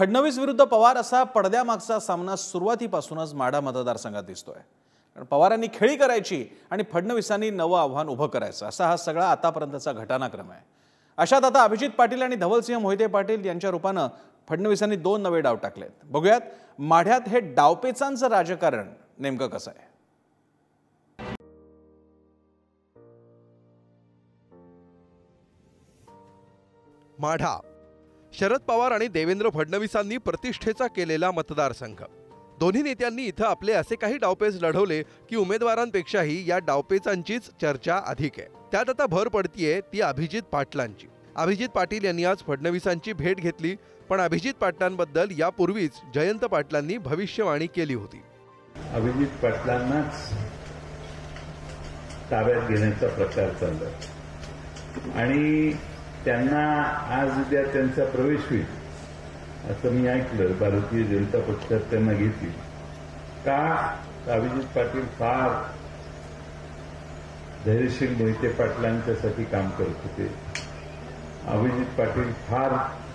फडणवीस विरुद्ध पवार असा पडद्यामागचा सामना सुरुवातीपासूनच माढा मतदारसंघात दिसतोय। कारण पवारांनी खेळी करायची आणि फडणवीसांनी नवं आव्हान उभं करायचं असा हा सगळा आतापर्यंतचा घटनाक्रम आहे। अशात आता अभिजित पाटील आणि धवलसिंह मोहिते पाटील यांच्या रूपानं फडणवीसांनी दोन नवे डाव टाकलेत। बघूयात माढ्यात हे डावपेचांचं राजकारण नेमकं कसं आहे। माढा शरद पवार आणि देवेंद्र फडणवीसांनी प्रतिष्ठेचा केलेला मतदारसंघ। दोन्ही नेत्यांनी इथं आपले असे काही डावपेच लढवले की उमेदवारांपेक्षाही या डावपेचांचीच चर्चा अधिक आहे। त्यात आता भर पडतीये ती अभिजित पाटलांची। अभिजित पाटील यांनी आज फडणवीसांची भेट घेतली, पण अभिजित पाटलांबद्दल यापूर्वीच जयंत पाटलांनी भविष्यवाणी केली होती। अभिजित पाटलांनाच ताब्यात घेण्याचा प्रचार चालला आणि त्यांना आज उद्या त्यांचा प्रवेश होईल असं मी ऐकलं। भारतीय जनता पक्षात त्यांना घेतली का? अभिजित पाटील फार धैर्यशील मोहिते पाटलांच्यासाठी काम करत होते। अभिजित पाटील फार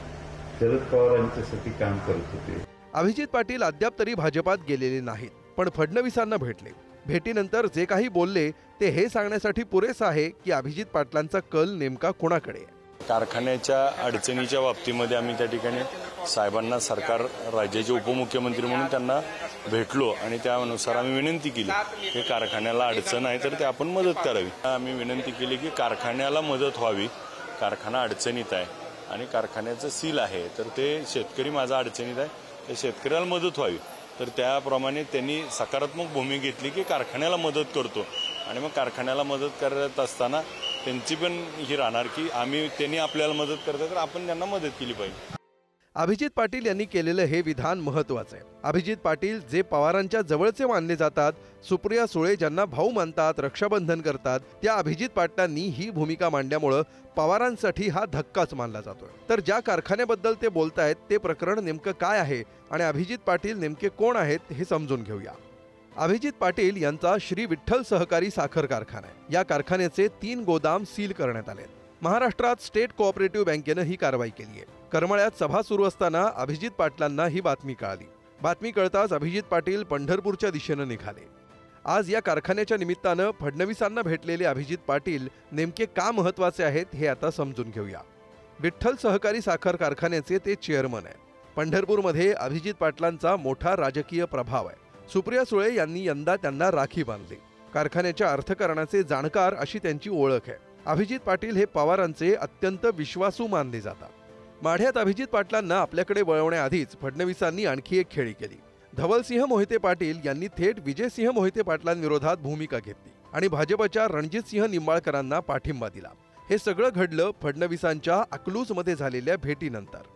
शरद पवारांच्यासाठी काम करत होते। अभिजित पाटील अद्याप तरी भाजपात गेलेले नाहीत, पण फडणवीसांना भेटले। भेटीनंतर जे काही बोलले ते हे सांगण्यासाठी पुरेसं आहे की अभिजित पाटलांचा कल नेमका कोणाकडे आहे। कारखान्याच्या अडचणीच्या बाबतीमध्ये आम्ही त्या ठिकाणी साहेबांना सरकार राज्याचे उपमुख्यमंत्री म्हणून त्यांना भेटलो आणि त्यानुसार आम्ही विनंती केली की कारखान्याला अडचण आहे तर ते आपण मदत करावी। आम्ही विनंती केली की कारखान्याला मदत व्हावी, कारखाना अडचणीत आहे आणि कारखान्याचं सील आहे तर ते शेतकरी माझा अडचणीत आहे, त्या शेतकऱ्याला मदत व्हावी। तर त्याप्रमाणे त्यांनी सकारात्मक भूमिका घेतली की कारखान्याला मदत करतो आणि मग कारखान्याला मदत करत असताना त्यांची पण ही राहणार की त्यांनी आपल्याला मदत करतात तर आपण त्यांना मदत केली पाहिजे। अभिजित पाटील यांनी केलेलं हे विधान महत्त्वाचं आहे। अभिजित पाटील जे पवारांच्या जवळचे मानले जातात, सुप्रिया सुळे ज्यांना भाऊ मानतात, रक्षाबंधन करतात, त्या अभिजित पाटलांनी ही भूमिका मांडल्यामुळे पवारांसाठी हा धक्काच मानला जातोय। तर ज्या कारखान्याबद्दल ते बोलतायत ते प्रकरण नेमकं काय आहे आणि अभिजित पाटील नेमके कोण आहेत हे समजून घेऊया। अभिजित पाटील यांचा श्री विठ्ठल सहकारी साखर कारखाना आहे। या कारखान्याचे 3 गोदाम सील करण्यात आले। महाराष्ट्रात स्टेट कोऑपरेटिव्ह बँकेनं ही कारवाई केली आहे। करमाळ्यात सभा सुरू असताना अभिजित पाटलांना ही बातमी कळाली। बातमी कळताच अभिजित पाटील पंढरपूरच्या दिशेनं निघाले। आज या कारखान्याच्या निमित्तानं फडणवीसांना भेटलेले अभिजित पाटील नेमके का महत्त्वाचे आहेत हे आता समजून घेऊया। विठ्ठल सहकारी साखर कारखान्याचे ते चेअरमन आहेत। पंढरपूरमध्ये अभिजित पाटलांचा मोठा राजकीय प्रभाव आहे। सुप्रिया सुळे यांनी यंदा त्यांना राखी बांधली। कारखान्याच्या अर्थकारणाचे जाणकार अशी त्यांची ओळख आहे। अभिजित पाटील हे पवारांचे अत्यंत विश्वासू मानले जातात। माढ्यात अभिजित पाटलांना आपल्याकडे वळवण्याआधीच फडणवीसांनी आणखी एक खेळी केली। धवलसिंह मोहिते पाटील यांनी थेट विजयसिंह मोहिते पाटलांविरोधात भूमिका घेतली आणि भाजपच्या रणजितसिंह निंबाळकरांना पाठिंबा दिला। हे सगळं घडलं फडणवीसांच्या अकलूजमध्ये झालेल्या भेटीनंतर।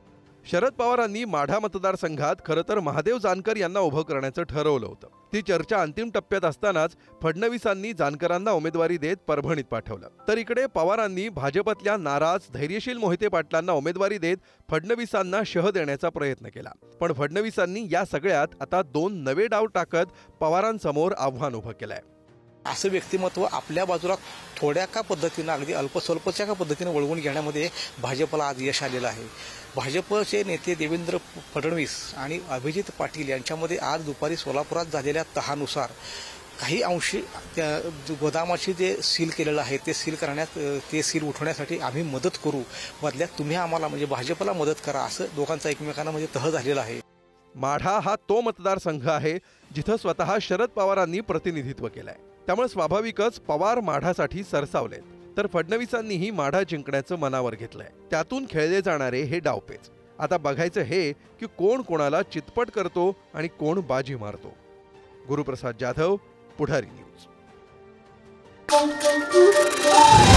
शरद पवारांनी माढा मतदारसंघात खरं तर महादेव जानकर यांना उभं करण्याचं ठरवलं होतं। ती चर्चा अंतिम टप्प्यात असतानाच फडणवीसांनी जानकरांना उमेदवारी देत परभणीत पाठवलं। तर इकडे पवारांनी भाजपतल्या नाराज धैर्यशील मोहिते पाटलांना उमेदवारी देत फडणवीसांना शह देण्याचा प्रयत्न केला। पण फडणवीसांनी या सगळ्यात आता 2 नवे डाव टाकत पवारांसमोर आव्हान उभं केलंय। असं व्यक्तिमत्व आपल्या बाजूला थोड्या का पद्धतीनं अगदी अल्पस्वल्पच्या का पद्धतीने वळवून घेण्यामध्ये भाजपला आज यश आलेलं आहे। भाजपचे नेते देवेंद्र फडणवीस आणि अभिजित पाटील यांच्यामध्ये आज दुपारी सोलापुरात झालेल्या तहानुसार काही अंशी गोदामाची जे सील केलेलं आहे ते सील करण्यात ते सील उठवण्यासाठी आम्ही मदत करू, बदल्यात तुम्ही आम्हाला म्हणजे भाजपला मदत करा असं दोघांचा एकमेकांना म्हणजे तह झालेला आहे। माढा हा तो मतदारसंघ आहे जिथं स्वतः शरद पवारांनी प्रतिनिधित्व केलंय। त्यामुळे स्वाभाविकच पवार माढासाठी सरसावलेत, तर फडणवीसांनीही माढा जिंकण्याचं मनावर घेतलंय। त्यातून खेळले जाणारे हे डावपेच आता बघायचं हे की कोण कोणाला चितपट करतो आणि कोण बाजी मारतो। गुरुप्रसाद जाधव, पुढारी न्यूज।